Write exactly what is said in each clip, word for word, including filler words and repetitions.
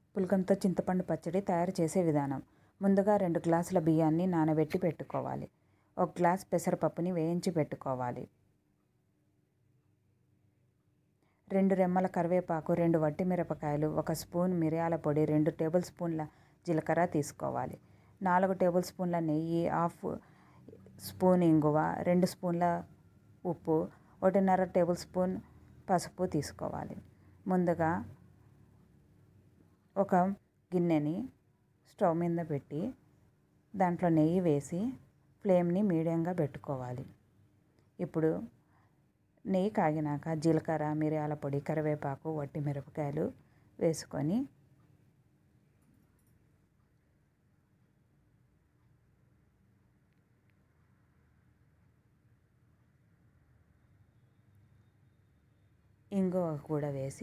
పుల్గంతో చింతపండు పచ్చడి తయారు చేసే విధానం. ముందుగా రెండు గ్లాసుల బియ్యాన్ని నానబెట్టి పెట్టుకోవాలి. ఒక గ్లాస్ పెసరపప్పుని వేయించి పెట్టుకోవాలి. రెండు రెమ్మల కరివేపాకు, రెండు వట్టి మిరపకాయలు, ఒక స్పూన్ మిరియాల పొడి, రెండు టేబుల్ స్పూన్ల జీలకర్ర తీసుకోవాలి. నాలుగు టేబుల్ స్పూన్ల నెయ్యి, హాఫ్ స్పూన్ ఇంగువ, రెండు స్పూన్ల ఉప్పు, ఒకటిన్నర టేబుల్ స్పూన్ పసుపు తీసుకోవాలి. ముందుగా ఒక గిన్నెని స్టవ్ మీద పెట్టి దాంట్లో నెయ్యి వేసి ఫ్లేమ్ని మీడియంగా పెట్టుకోవాలి. ఇప్పుడు నెయ్యి కాగినాక జీలకర్ర, మిరియాల పొడి, కరివేపాకు, వట్టి మిరపకాయలు వేసుకొని ఇంగువ కూడా వేసి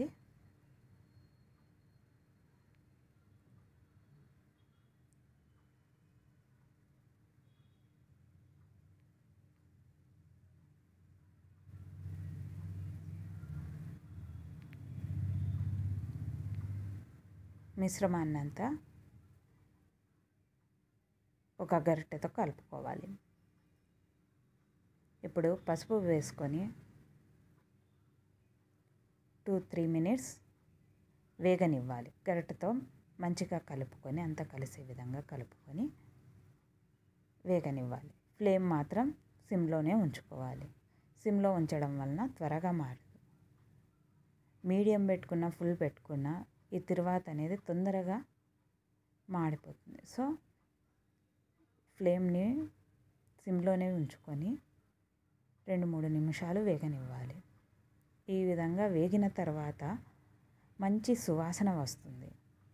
మిశ్రమాన్ని అంతా ఒక గరిటెతో కలుపుకోవాలి. ఇప్పుడు పసుపు వేసుకొని టూ త్రీ మినిట్స్ వేగనివ్వాలి. గరిటెతో మంచిగా కలుపుకొని అంతా కలిసే విధంగా కలుపుకొని వేగనివ్వాలి. ఫ్లేమ్ మాత్రం సిమ్లోనే ఉంచుకోవాలి. సిమ్లో ఉంచడం వలన త్వరగా మారదు. మీడియం పెట్టుకున్న, ఫుల్ పెట్టుకున్న ఈ తిరువాత అనేది తొందరగా మాడిపోతుంది. సో ఫ్లేమ్ని సిమ్లోనే ఉంచుకొని రెండు మూడు నిమిషాలు వేగనివ్వాలి. ఈ విధంగా వేగిన తర్వాత మంచి సువాసన వస్తుంది.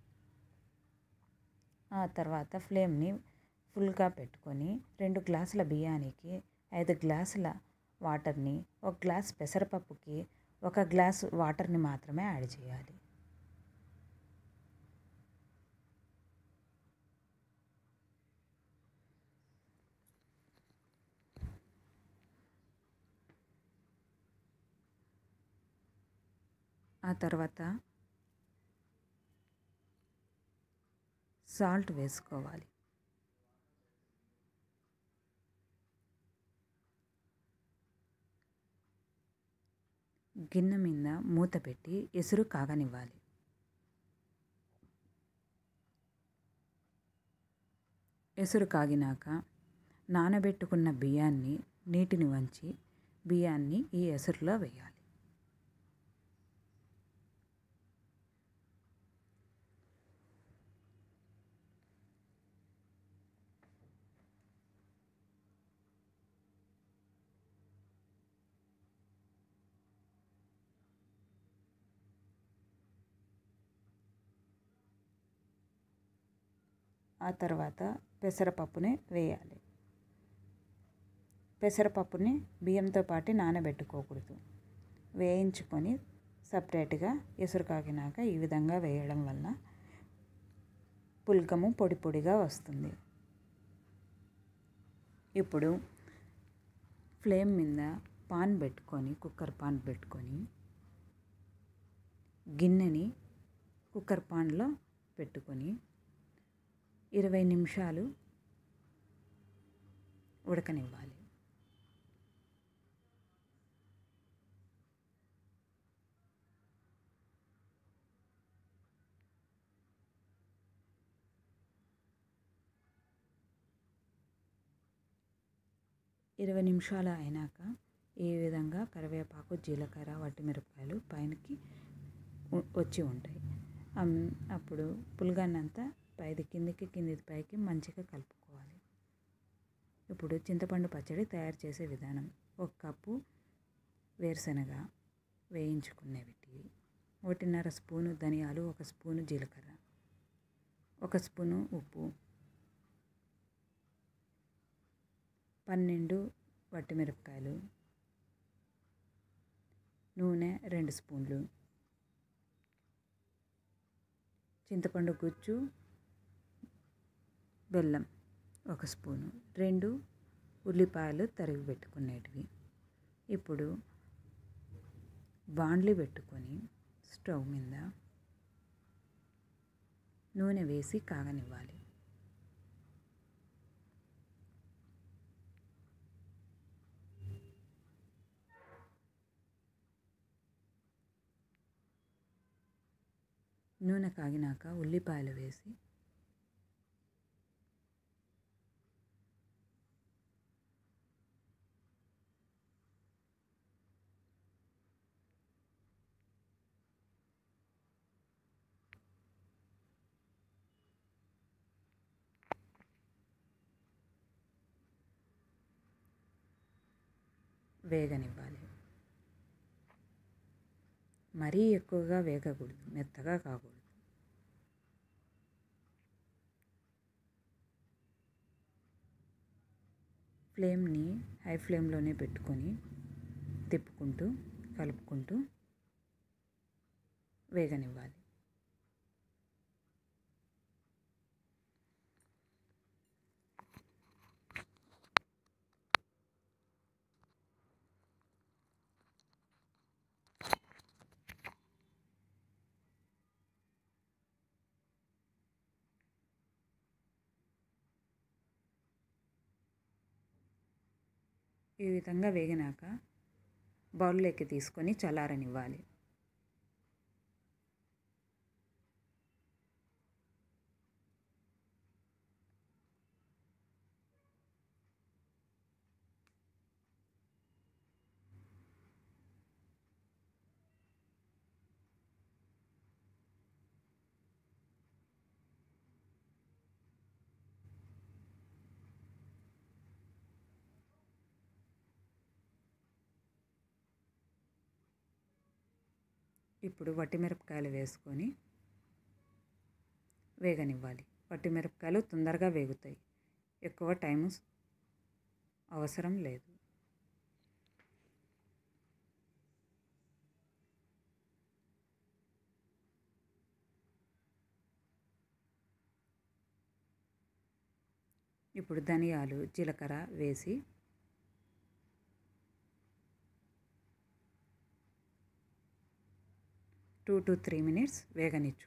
ఆ తర్వాత ఫ్లేమ్ని ఫుల్గా పెట్టుకొని రెండు గ్లాసుల బియ్యానికి ఐదు గ్లాసుల వాటర్ని, ఒక గ్లాస్ పెసరపప్పుకి ఒక గ్లాసు వాటర్ని మాత్రమే యాడ్ చేయాలి. ఆ తర్వాత సాల్ట్ వేసుకోవాలి. గిన్నె మీద మూత పెట్టి ఎసురు కాగనివ్వాలి. ఎసురు కాగినాక నానబెట్టుకున్న బియ్యాన్ని నీటిని వంచి బియ్యాన్ని ఈ ఎసురులో వేయాలి. ఆ తర్వాత పెసరపప్పుని వేయాలి. పెసరపప్పుని బియ్యంతో పాటు నానబెట్టుకోకూడదు. వేయించుకొని సపరేట్గా ఎసురు కాగినాక ఈ విధంగా వేయడం వల్ల పుల్గము పొడి పొడిగా వస్తుంది. ఇప్పుడు ఫ్లేమ్ మీద పాన్ పెట్టుకొని, కుక్కర్ పాన్ పెట్టుకొని గిన్నెని కుక్కర్ పాన్లో పెట్టుకొని ఇరవై నిమిషాలు ఉడకనివ్వాలి. ఇరవై నిమిషాలు అయినాక ఈ విధంగా కరివేపాకు, జీలకర్ర, వట్టిమిరపకాయలు పైనకి వచ్చి ఉంటాయి. అప్పుడు పుల్గాన్నంతా పైది కిందికి, కిందిది పైకి మంచిగా కలుపుకోవాలి. ఇప్పుడు చింతపండు పచ్చడి తయారు చేసే విధానం. ఒక కప్పు వేరుశనగ వేయించుకునేవి, ఒకటిన్నర స్పూను ధనియాలు, ఒక స్పూను జీలకర్ర, ఒక స్పూను ఉప్పు, పన్నెండు వట్టిమిరపకాయలు, నూనె రెండు స్పూన్లు, చింతపండు గుజ్జు, బెల్లం ఒక స్పూను, రెండు ఉల్లిపాయలు తరిగి పెట్టుకునేటివి. ఇప్పుడు బాండ్లీ పెట్టుకొని స్టవ్ మీద నూనె వేసి కాగనివ్వాలి. నూనె కాగినాక ఉల్లిపాయలు వేసి వేగనివ్వాలి. మరీ ఎక్కువగా వేగకూడదు, మెత్తగా కాకూడదు. ఫ్లేమ్ని హై ఫ్లేమ్లోనే పెట్టుకొని తిప్పుకుంటూ కలుపుకుంటూ వేగనివ్వాలి. ఈ విధంగా వేగినాక బౌల్లోకి తీసుకొని చల్లారనివ్వాలి. ఇప్పుడు వట్టిమిరపకాయలు వేసుకొని వేగనివ్వాలి. వట్టిమిరపకాయలు తొందరగా వేగుతాయి, ఎక్కువ టైం అవసరం లేదు. ఇప్పుడు ధనియాలు, జీలకర్ర వేసి టూ టు త్రీ మినిట్స్ వేగనిచ్చుకోవాలి.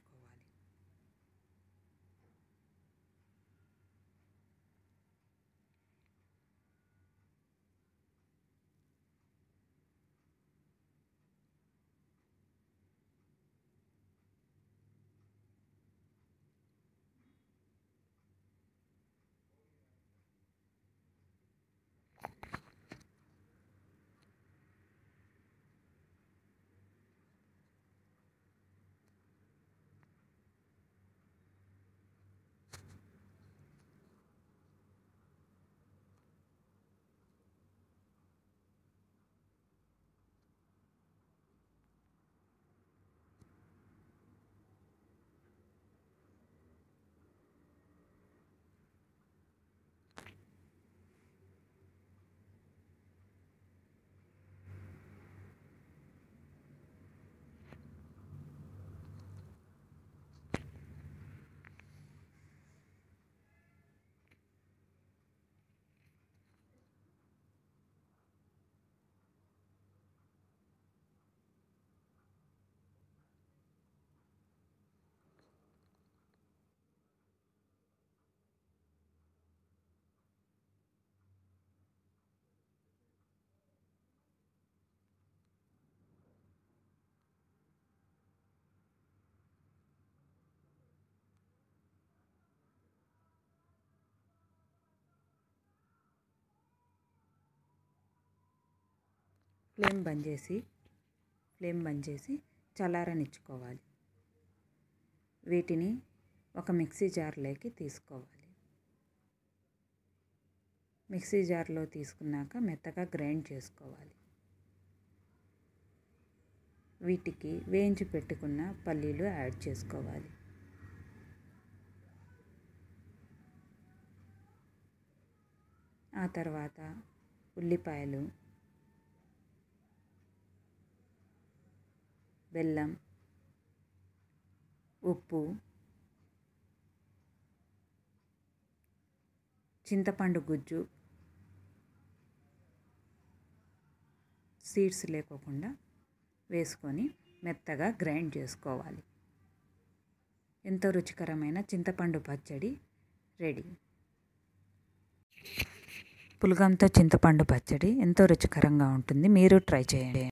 ఫ్లేమ్ బంద్ చేసి ఫ్లేమ్ బంద్ చేసి చల్లారనిచ్చుకోవాలి. వీటిని ఒక మిక్సీ జార్లోకి తీసుకోవాలి. మిక్సీ జార్లో తీసుకున్నాక మెత్తగా గ్రైండ్ చేసుకోవాలి. వీటికి వేయించి పెట్టుకున్న పల్లీలు యాడ్ చేసుకోవాలి. ఆ తర్వాత ఉల్లిపాయలు, బెల్లం, ఉప్పు, చింతపండు గుజ్జు, సీడ్స్ లేకోకుండా వేసుకొని మెత్తగా గ్రైండ్ చేసుకోవాలి. ఎంతో రుచికరమైన చింతపండు పచ్చడి రెడీ. పులగంతో చింతపండు పచ్చడి ఎంతో రుచికరంగా ఉంటుంది. మీరు ట్రై చేయండి.